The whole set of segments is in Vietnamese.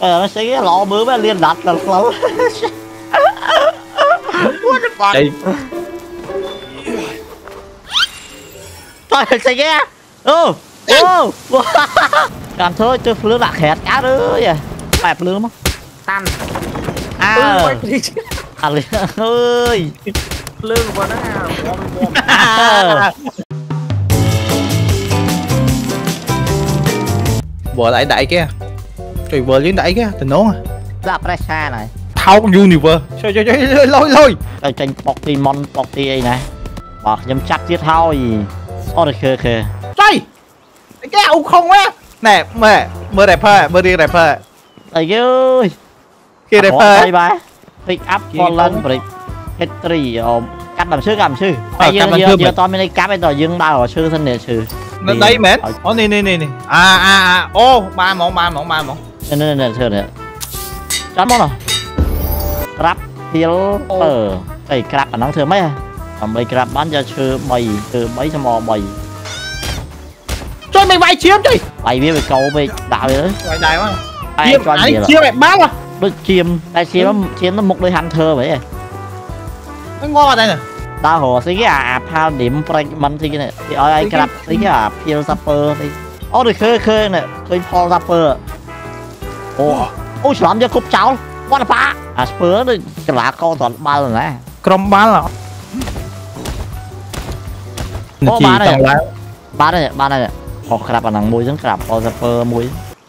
nó sẽ lọ bữa mới liên đặt là lâu đây trời sẽ ghé làm thôi tôi lươn đặt hẹt cá nữa vậy bẹp lươn không tan ơi lương vào đó vừa lại đẩy kia trời vừa liên đẩy kia tình nón à ra pressa này thao universe chơi lôi rồi tranh Pokemon ấy này bọt nhâm chắc tiết thao gì được khờ chơi cái ông không á nè mơ đẹp hơi mơ đi đẹp hơi thầy ơi kia đẹp hơi ba pick up Fallen break history cắt làm sư giờ to bên đây cáp bên tòa dương bao ở sư thân địa sư đây mến ô nè ô ba món nên sư nè chọn món nào crab pillar cái crab ở nắng thường mấy mấy crab bán cho sư bày từ mấy trăm mò bày cho mày vay chiếm chơi bày biết về cầu về đạo vậy đấy vay đài quá chiếm mẹ bán à đôi chiếm nó một đôi hunter vậy nó ngon vào đây nè đa hồ xí cái pha điểm mình thì cái này thì ở ai crab xí cái pil zapper thì được khơi nè khơi pol zapper ôi làm cho cúp cháu what the fuck spur đấy cái lá con toàn ba rồi nè crom bán là ba này họ crab bằng mùi giống crab pol zapper mùi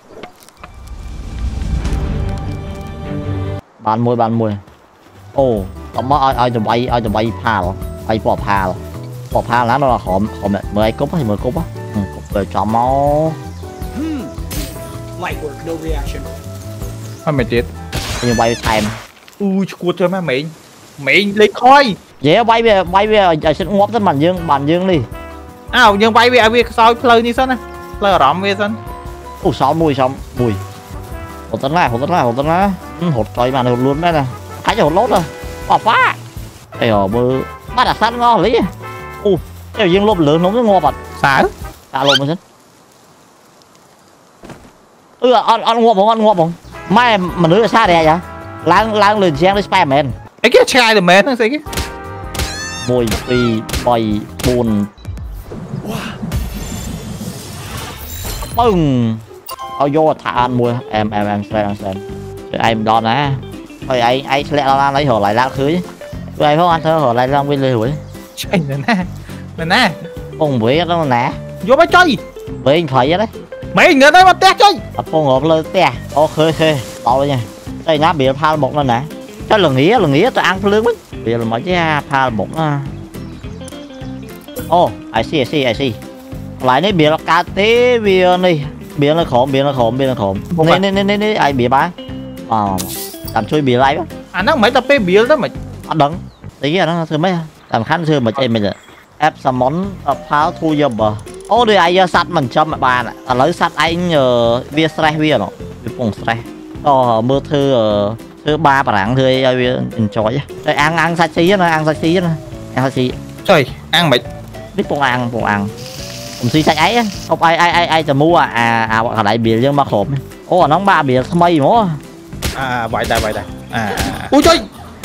bàn mùi tao mới ai tụi bay pha rồi bay bỏ pha lá nó là họ mời ai cúp thì mời cúp á cúp về cho máu mày chết nhưng bay time ui cua chơi mà mày lấy khói dễ bay về xin ngóp tới bàn dương đi nhưng bay về soi play đi sân á play rõm về sân xong mùi hột tấn lá hột trời mà hột luôn đấy nè thấy hột lốt rồi bỏ phá ê mơ bắt đặt sẵn ngon lý cái dương lốp lớn nó mới ngon bật sao tạ lộn mình ăn ngọt không mai mà nữ là xa đè vậy lang lên giang đi Spiderman cái trai được mến nó cái mùi tì bày buồn bừng vô thả ăn mùi em xem em đòn á thôi anh lẹ nó lấy hồ lại lang khứ chứ ai không ăn thôi hồ lại lang bên lề hủi chơi nè ông bưởi nó nè vô mới chơi với anh phải vậy đấy mấy người đây mà tét chơi phong hộp lên tè khơi to luôn nha đây ná bìa pha một lên nè cái lần nghĩa tôi ăn lương ấy bìa là mấy cái pha một I see lại đấy bìa là cá tế bìa này bìa nó khổm nên ai bìa bán làm chui bìa lại nó mấy tập bìa đó mà đừng tí cái nó thưa mấy làm khăn thưa mà chơi mình ép xà món pháo thu dầm đi ai sắt mình cho mẹ bà này lấy sắt anh vía stress vía nó vùng stress mưa thứ ba bạn thưa enjoy đây ăn sạch xí nó ăn sạch xí trời ăn mày biết bông ănผมซื้อใช้không aiจะmua ở lại bìa nhưng mà khổm nó ba bìa tham mây mà vậy đây ui chơi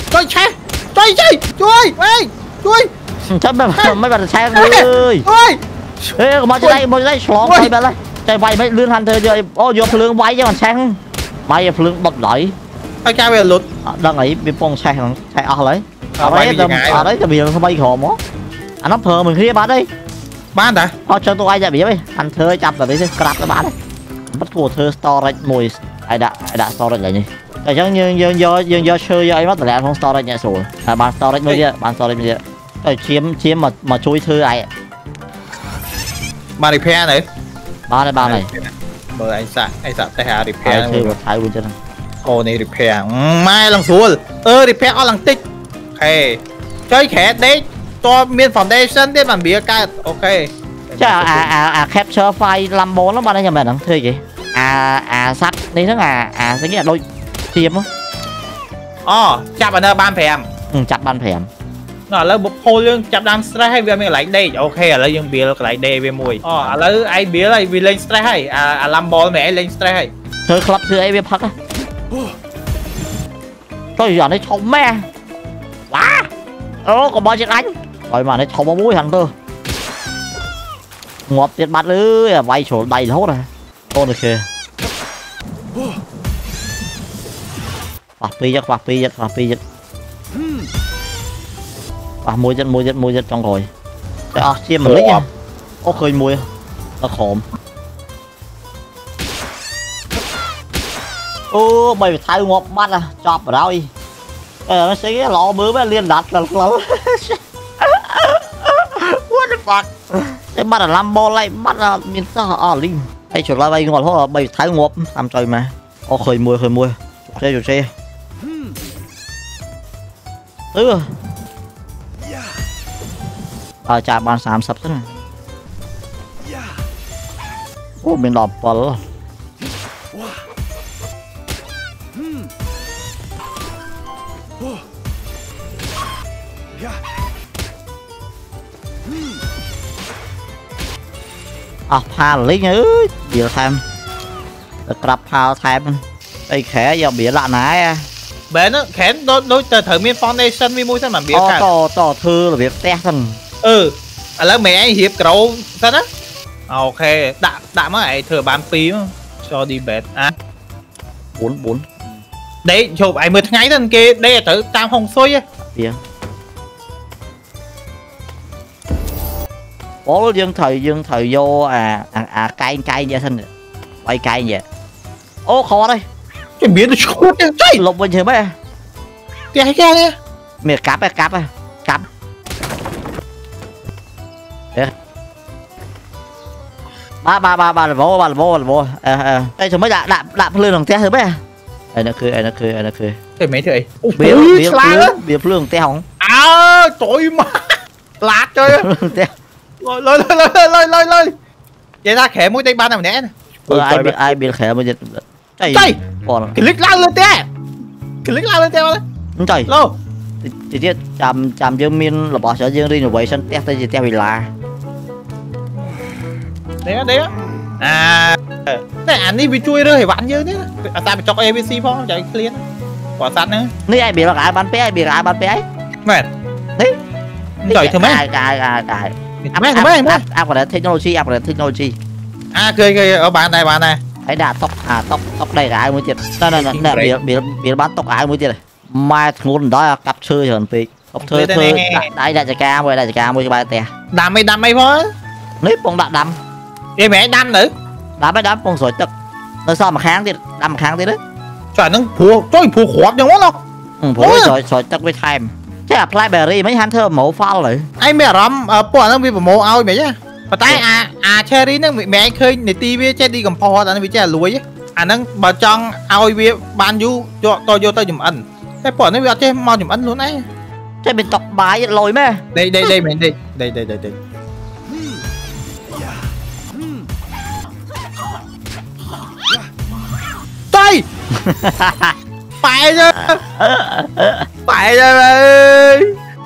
chắc mấy bạn sang ơi ê mà chơi đây slot bay bạn chơi bay mấy lươn hành thôi rồi vô lươn bay cho mình sang bay lươn bật đẩy ai cao về lụt đang ấy bị bông sang lấy ở đấy bìa tham mây khổm á nó phờ mình kia bán đi bán đã cho tôi ai dạ bìa đi anh thơ chập là đấy crap nó bán đấy bắt của thơ storage mùi ai đã storage lại nhỉ tại chắc như do chơi ấy mất lại không storage nhẹ sủi bàn storage mới đi rồi chiếm mà chui thư ai bàn repair này ba này mời anh sạ tay hà repair thay luôn cho nó ô này repair mai lần xuống repair ở lần tích chơi khẽ đấy cho miền foundation đến bàn bìa ca ok chắc capture file 54 nó ban đây nhà mình không thưa gì sắt đi thứ sẽ nghĩa là đôi chiếm á chặt ở nơi ban phèm chặt ban phèm nó là một hồi lương chặt đam stress hay về mình lại đây ok là dương bìa lại đây về mùi là ai bìa lại vì lên stress hay làm ball mẹ lên stress hay thưa club thưa ấy biết phắc á Trời giờ nó trông mẹ. Quá. Còn bao nhiêu anh. Rồi mà nó trông vào mũi thằng tư. Ngọt tiết bắt ơi, bay chỗ đầy hốt rồi. Ô được kìa. Bạc pi giật. Mùi giật trong rồi. Chiêm mình lấy nha. Ô khơi mùi. Nó khổm. Mày phải thay ngọt mắt à. Chọc vào đâu đi. Nó sẽ cái lọ bữa mới liên đặt là What the fuck. Cái mắt là Lambo lại mắt là miền sao linh. Đây chuột lại bay ngọt thôi, bay thái ngọt làm trời mà. Khơi mùi. Chuột xe. Chả bàn sám sập thế này. Mình đọc vào đó. Pha lấy nhớ bịa thêm tập pha thêm đây khẽ giờ bịa lạ nãy bé nó khẽ đối thử miên foundation mi mũi sao mà bịa cả to thư là bịa te thân là mẹ anh hiệp cậu sao đó ok đã mới thừa bán phí cho đi bệt bốn đấy chụp ai mượt ngay thân kia đây là tử tam hồng xôi á bịa bố dương thời vô cay vậy thân bay cay vậy khó đây cái biến nó chốt chơi lục bình thường mấy cái kia mẹ cáp ba là vô đây chúng mới đạp lương thằng té thử mấy ai nó cười cái mấy thầy bịa lương té hỏng trời mà lát chơi lôi vậy ta khẽ mũi tay ban nào nè ai biết khẽ bây giờ trời click lao lên té trời lô thì tiết chạm dương miên là bỏ sợ dương đi rồi vậy sân té tay gì té vì là đấy cái anh đi bị chui rồi bạn như thế ta bị chọc abc phong chạy clear quả sắt nữa nếu ai bị là ai bán bé mệt đấy trời thưa mấy cài áp vào technology cười ở bạn này thấy đã tóc đầy ai mới chết nè bị bán tóc ai mới chết này mai ngôn đó cặp chơi hờn tì cặp chơi đây đại ca mới cho ba tè đam mày thôi nếp con đâm em mẹ đâm nữa đâm con sỏi tật nó sao mà kháng thì đấy trời nó phù khoát nhau không sỏi tật với time chắc là Flyberry mấy hắn thơ mẫu phao lại anh mẹ rắm bọn nó bị mẫu ao mẹ chứ và tay cherry nó mẹ anh khơi này tivi chết đi cầm pho nó bị chết lùi nó bà trong ao bia ban du cho tôi vô tôi dùm ăn cái bọn nó bị chết mau dùm ăn luôn ấy cái bên tóc bài lồi mẹ đây mình đây tay phải rồi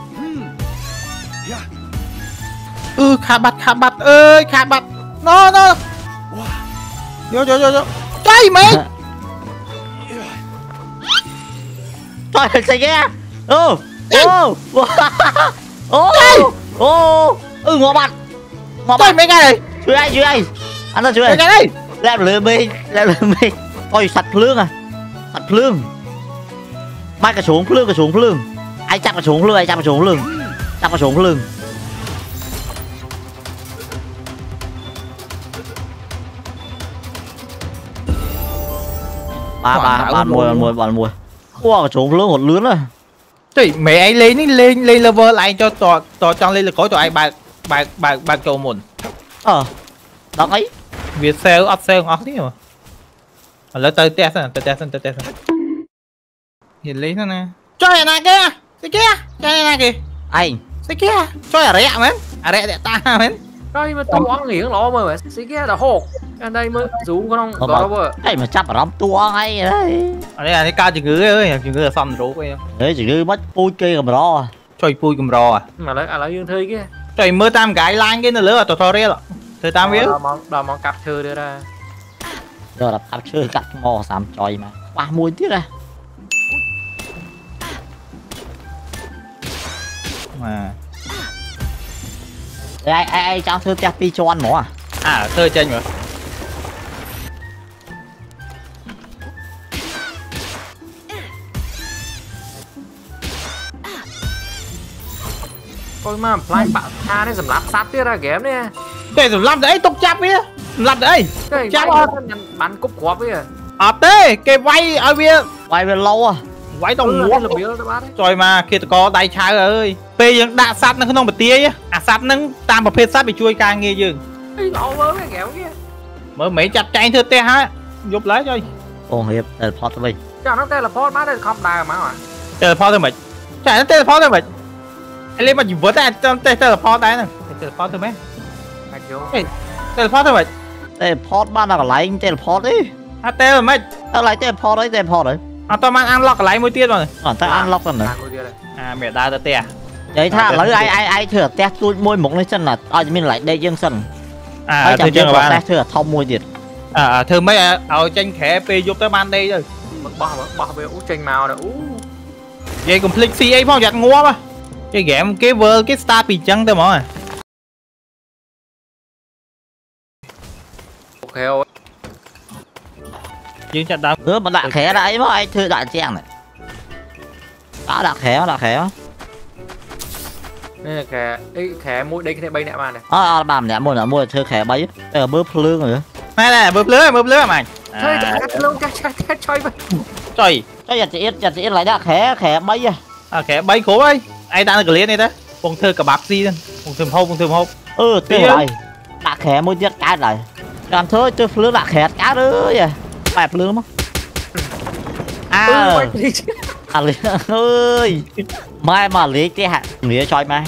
khá bặt ơi khá bặt nó vô trời mày trời sao ghê ngõ bặt trời mấy cái này chui ai anh ta chui cái này làm lừa mi ôi sạch lương mai cả xuống lương ai chặt cả xuống lương bạn mùi wow trốn lưỡng một lươn rồi trời mẹ ấy lên level lại cho trong lên là có cho ai bài cầu mồn đó ấy việt sale up sale off thế mà lấy tới test hiện lấy nó nè cho này kia cái này kìa anh cái kia cho rẻ mến rẻ để ta mến rồi mà tôi ăn nghiền lọ mà xí kia là hột anh đây mới rủ con ông gọi đâu ấy mà chắc là tua hay đấy ở đây là cái cao chừng ngứa ơi chừng ngứa là xong rủ coi đấy chừng ngứa mất pui kia cầm đó chơi pui cầm rò mà lấy dương thi kia trời mưa tam cái lan cái nó lỡ tutorial ạ thời tam biết đòi món cặp thư đưa ra giờ là cặp chơi cặp mò sắm choi mà quả mùi tiếc này mà ai cho thưa tép pi cho ăn mỏ à thơ chân rồi coi mà play bạn tha đấy sầm lát sát tiếc ra game nè đây rồi làm đấy tục chắp ấy làm đấy cái chắp bắn cúp khóa với tê cái vay ở bia quay về lâu à vay tông múa là biếu đó bác rồi mà kia có đầy trái ơi bây giờ đã sát nó không bật tia á sát nó tam bậc phê sát bị chui càng nghe dừng lâu mới cái kẹo kia mới mấy chặt chạy thưa tê ha giúp lấy cho ô hiệp teleport thôi cho nó tên là port má đây không đài mà teleport thôi mày chạy nó teleport thôi mày anh lên mà dùng vớt ra teleport đấy nè teleport thôi mấy teleport thôi mày teleport ban nào lại teleport đi tê rồi mấy lại teleport đấy tao mang ăn lọc lại mỗi tiết rồi ta ăn lọc rồi này mẹ đa tê à vậy tha lấy ai thừa test tôi môi một lên chân là mình lại đây dương sân thưa chân là bạn thừa thông môi điện thưa mấy ở tranh khẽ p giúp tới ban đây rồi bỏ về ú tranh màu này vậy cũng click CA phong giặt ngua mà cái game cái vơ cái star bị trắng thôi mà ok dương chặt đám mà đã khẽ đấy mà anh thư đại trang này đã khẽ nên là khẽ mũi đây cái bay nè bạn này làm nè mua thư khẽ bấy bớt lương rồi này bớt lứa mày chơi luôn chắc chơi trời cho giật chỉ lại đã khẽ bấy khẽ bấy khổ ấy ai đang cái này đó con thơ cả bạc gì lên con thơm hộp tiêu này đã khẽ mua giật cái này làm thôi chơi lương đã khẽ cá nữa vậy bẹp lương không ơi mai mà lấy cái hạt nghĩa choi mai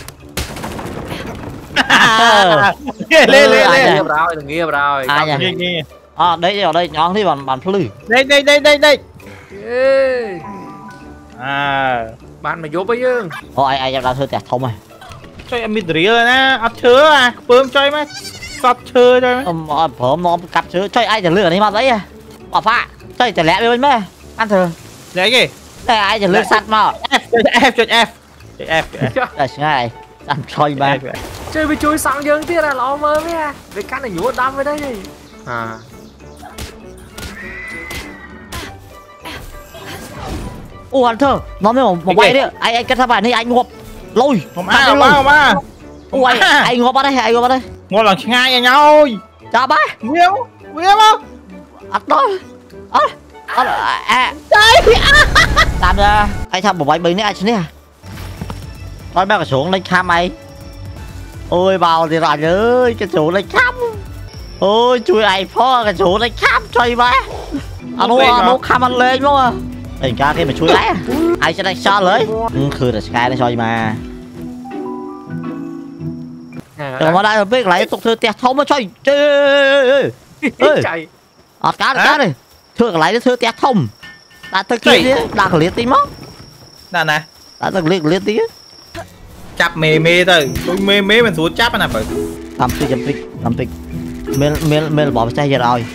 lên nghe rồi đấy ở đây nhón thì bàn phư đây bạn mày vô bây giờ ai ra thưa tẹt thông rồi cho em biết rồi nè ấp chứa à bơm cho em á sọt chứa cho em phởm nó cặp chứa cho aiจะเลือกนี่มาđấy à bỏ pha chơiจะแหละbên mấy ăn thừa đấy kì đây aiจะเลือกสัตว์มา F là ngay ăn chơi ba chơi với chui sang dương tiếc là lo mơ với về căn này nhúa đâm với đây ăn thơ nó mới một bay đi anh cắt tháp bài này anh ngộp lôi không anh ngộp vào đây ngồi lần ngay nhau chào bác Will không ăn thôi làm ra anh thằng một bay bình này anh chứ nè thôi bác xuống lên cam mày ôi vào thì rồi ơi cái chủ lên cam ôi chui ai phó cái chủ lên cam chơi ba nó cam ăn lên đúng không tình ca cái mà chui lấy ai sẽ đánh sao lấy khử được sky nó chơi mà rồi mà đây biết lại tục thư tẹt thông nó chơi chạy cá này thưa lại thưa tẹt thông đã thực hiện đã liệt tí mất nè đã thực liệt tí chắp mê thôi tôi mê mình xuống chắp nè phải làm pik mê bỏ tay giờ rồi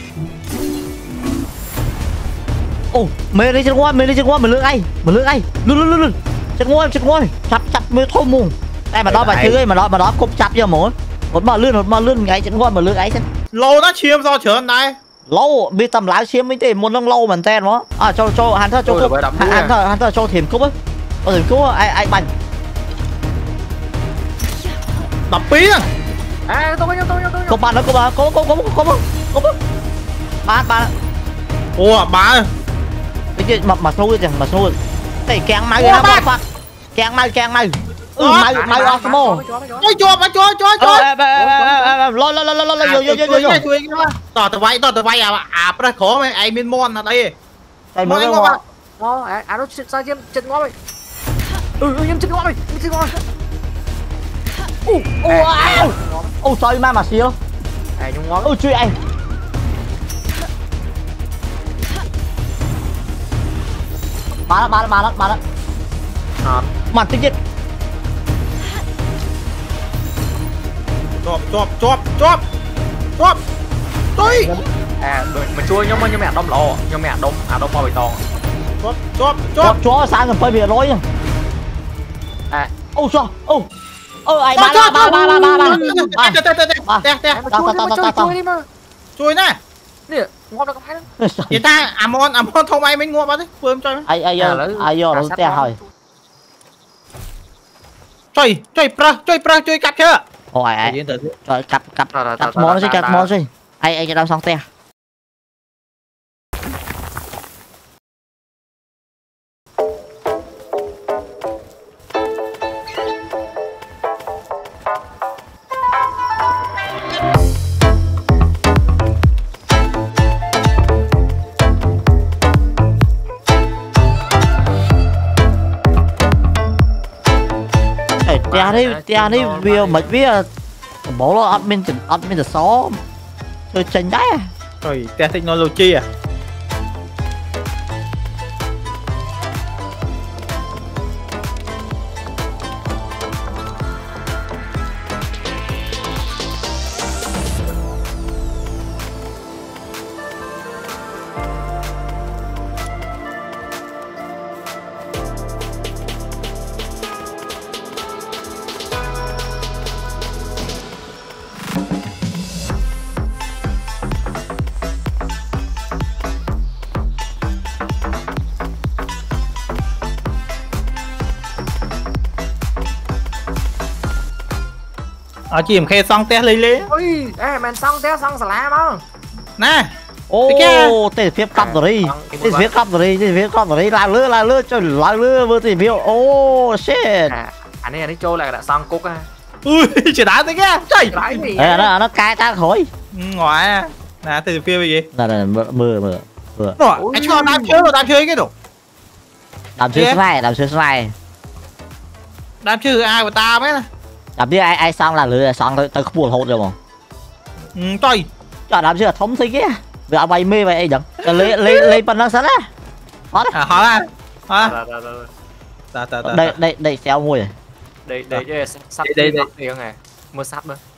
ô mê đi chân qua mày lưỡi ai luôn chân qua chắp mê thôi mùng đây mà đó bà chứ ấy mà đó cũng chắp cho mỗi một mà lươn ngay chân qua mà lưỡi ấy chân lâu nó chiếm do chớn đây lâu bị tầm lái chiếm mấy tiền muốn nâng lâu mình tên nó cho hắn thơ cho hắn thơ cho thiềm cúp ấy có thiềm cúp ai bành đập pí à tôi có bạn nó có bạn ủa bà cái gì mà xui chẳng mà xui cái kẹng máy ra mà phát kẹng máy máy Osmo cho vô tỏ tờ vay à ra khổ mày ai min mon là đây đây mới ngon nó sao chân ngon mày em chân ngon mày sorry mà xíu nhung ngon chui anh mà đó mà tự nhiên chộp tôi mình chui nhóm mẹ đông lộ nhóm mẹ đông bao bì tòn chốt chó sáng gần phơi bìa lối nha à ô sao ô ai ba chui đi mà chui nè nè ngon đâu có phải đâu vậy ta amon không ai mới ngua bao đấy vừa cho ai vô nó te thôi chơi cặp chưa ôi ai trời cặp món chứ cặp món chứ ai cho tao xong te tia đi video mệt vía bố nó admin từ số chơi tranh đấy rồi tia technology à chị em khe xong té lấy ui ê mình xong xà la mà nè ô tê phía cắp rồi đi tê phía cắp rồi đi lại lưa cho lại lưa vừa thì biểu ô shit anh ấy trôi lại đã xong cúc á ui chỉ đá thế kia trời nó cay ta khỏi ngoại nè từ phía gì là mưa rồi anh cho đám chơi cái đồ đám chơi ai của ta mấy nè đám biết ai xong là lừa xong tới buồn hột rồi mà trời cho đám chưa thống thế kia vừa ông bay mê vậy đừng lấy phần nó sẵn á hỏi đây xéo mùi đây sắt đây này mua sắt nữa